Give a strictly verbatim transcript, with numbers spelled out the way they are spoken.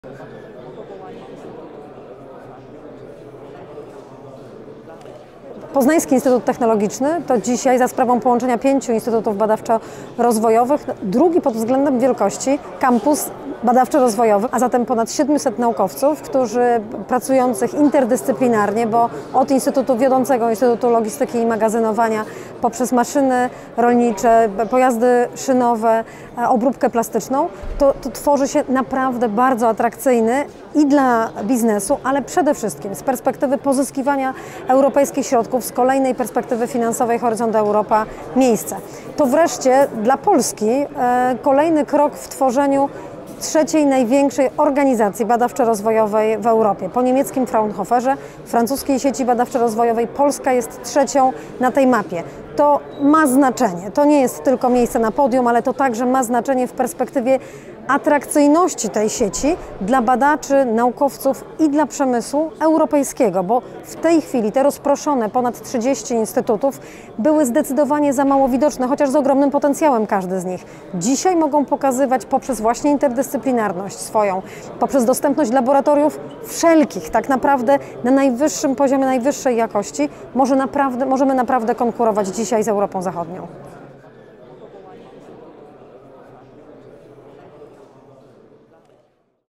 Poznański Instytut Technologiczny to dzisiaj za sprawą połączenia pięciu instytutów badawczo-rozwojowych drugi pod względem wielkości kampus badawczo-rozwojowy, a zatem ponad siedmiuset naukowców, którzy pracujących interdyscyplinarnie, bo od Instytutu wiodącego Instytutu Logistyki i Magazynowania poprzez maszyny rolnicze, pojazdy szynowe, obróbkę plastyczną, to, to tworzy się naprawdę bardzo atrakcyjny i dla biznesu, ale przede wszystkim z perspektywy pozyskiwania europejskich środków, z kolejnej perspektywy finansowej Horyzont Europa miejsce. To wreszcie dla Polski e, kolejny krok w tworzeniu trzeciej największej organizacji badawczo-rozwojowej w Europie. Po niemieckim Fraunhoferze, francuskiej sieci badawczo-rozwojowej, Polska jest trzecią na tej mapie. To ma znaczenie. To nie jest tylko miejsce na podium, ale to także ma znaczenie w perspektywie atrakcyjności tej sieci dla badaczy, naukowców i dla przemysłu europejskiego, bo w tej chwili te rozproszone ponad trzydzieści instytutów były zdecydowanie za mało widoczne, chociaż z ogromnym potencjałem każdy z nich. Dzisiaj mogą pokazywać poprzez właśnie interdyscyplinarność swoją, poprzez dostępność laboratoriów wszelkich, tak naprawdę na najwyższym poziomie, najwyższej jakości, może naprawdę, możemy naprawdę konkurować dzisiaj z Europą Zachodnią.